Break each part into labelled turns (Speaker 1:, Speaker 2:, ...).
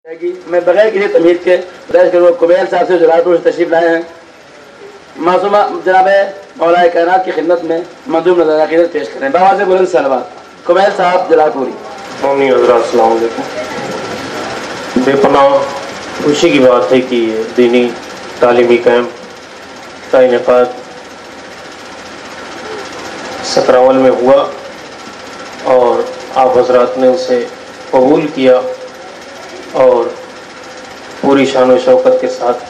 Speaker 1: میں بغیر کسی تمہید کے کمیل صاحب سے جلالپور سے تشریف لائے ہیں. معصومہ جناب مولا کائنات کی خدمت میں مندوب نظر عقیدت پیش کریں. بابا سے بلند سلوات. کمیل صاحب جلالپوری.
Speaker 2: مومنی حضرات السلام علیکم. بے پناہ خوشی کی بات ہے کہ دینی تعلیمی کیمپ کا انعقاد ستراول میں ہوا اور آپ حضرات نے اسے قبول کیا اور پوری شان و شوکت کے ساتھ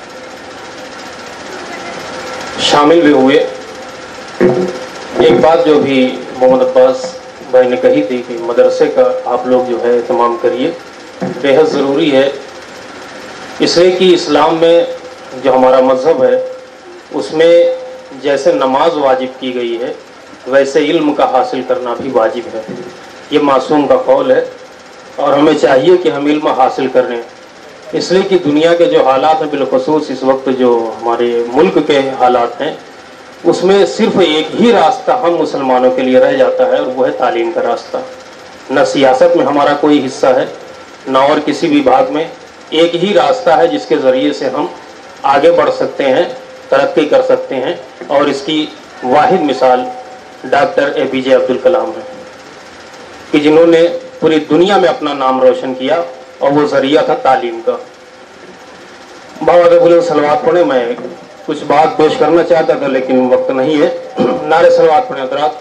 Speaker 2: شامل بھی ہوئے. ایک بات جو بھی محمد عباس بھائی نے کہی تھی کہ مدرسے کا آپ لوگ جو ہے اہتمام کریے، بے حد ضروری ہے، اس لیے کہ اسلام میں جو ہمارا مذہب ہے اس میں جیسے نماز واجب کی گئی ہے ویسے علم کا حاصل کرنا بھی واجب ہے. یہ معصوم کا قول ہے اور ہمیں چاہیے کہ ہم علم حاصل کریں، اس لیے کہ دنیا کے جو حالات ہیں، بالخصوص اس وقت جو ہمارے ملک کے حالات ہیں، اس میں صرف ایک ہی راستہ ہم مسلمانوں کے لیے رہ جاتا ہے اور وہ ہے تعلیم کا راستہ. نہ سیاست میں ہمارا کوئی حصہ ہے نہ اور کسی بھی بھاگ میں. ایک ہی راستہ ہے جس کے ذریعے سے ہم آگے بڑھ سکتے ہیں، ترقی کر سکتے ہیں، اور اس کی واحد مثال ڈاکٹر APJ عبد الکلام ہے کہ جنہوں نے پوری دنیا میں اپنا نام روشن کیا اور وہ ذریعہ تھا تعلیم کا. بابا بولے سلوات پڑھیں. میں کچھ بات پیش کرنا چاہتا تھا لیکن وقت نہیں ہے. نعرے سلوات پڑھیں حضرات.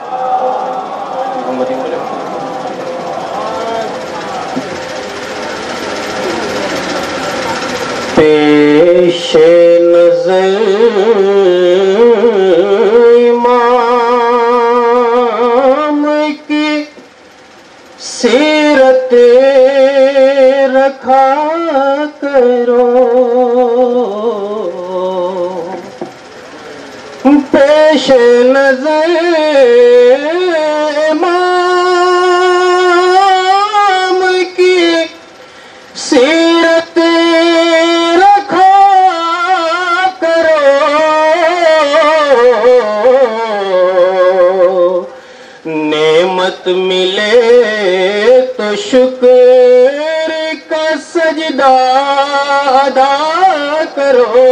Speaker 2: پیش نظر امام کی سیرت رکھا کرو، پیش نظر امام کی سیرت رکھا کرو، نعمت ملے تو شکر کا سجدہ ادا کرو،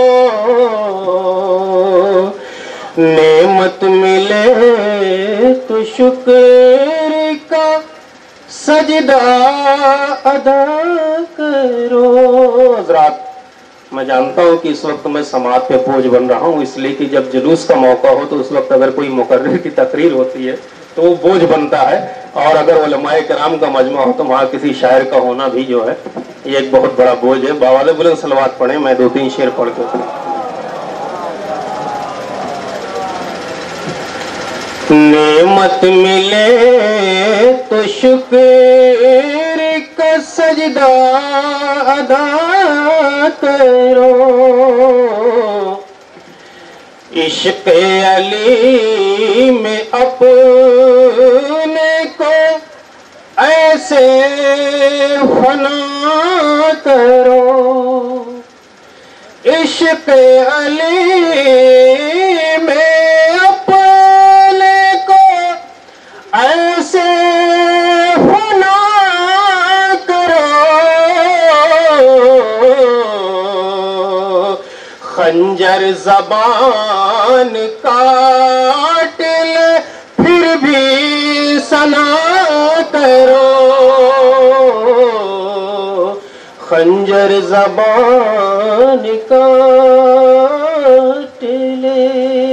Speaker 2: نعمت ملے تو شکر کا سجدہ ادا کرو. حضرات میں جانتا ہوں کہ اس وقت میں سماعت پہ بوجھ بن رہا ہوں، اس لیے کہ جب جلوس کا موقع ہو تو اس وقت اگر کوئی مقرر کی تقریر ہوتی ہے تو وہ بوجھ بنتا ہے، اور اگر علماء کرام کا مجمع ہو تو وہاں کسی شاعر کا ہونا بھی جو ہے یہ ایک بہت بڑا بوجھ ہے. بابا بلند سلوات پڑھیں. میں 2-3 شعر پڑھ کے نعمت ملے تو شکر کا سجدہ ادا کرو، عشق علی میں اپنے کو ایسے فنا کرو، عشق علی میں اپنے کو ایسے فنا کرو، خنجر زبان کاٹ لے پھر بھی ثنا کرو، خنجر زبان کاٹ لے.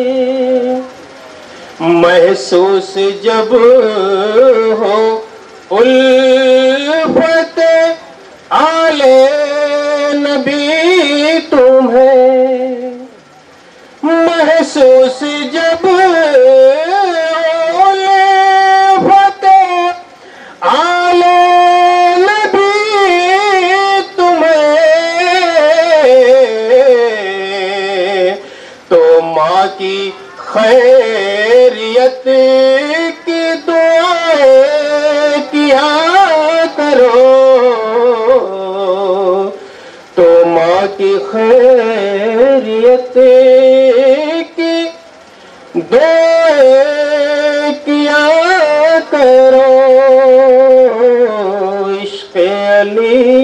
Speaker 2: محسوس جب ہو الفت آل نبی تمہیں، محسوس جب الفت آل نبی تمہیں، تو ماں کی خیریت کی دعائیں کیا کرو، تو ماں کی خیریت کی دعائیں کیا کرو، عشق علی